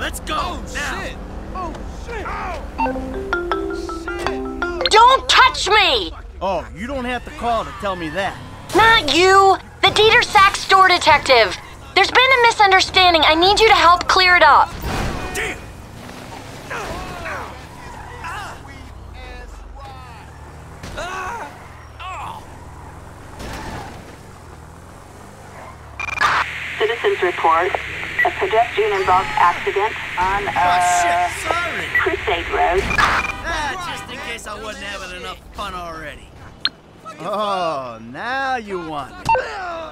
Let's go! Oh, now! shit! Oh, shit! Don't touch me! Oh, you don't have to call to tell me that. Not you! The Dieter Sachs store detective! There's been a misunderstanding. I need you to help clear it up. Damn! Citizens report a pedestrian-involved accident on Oh, shit! Sorry! Crusade Road. Just in case I wasn't having enough fun already. Oh, now you want me.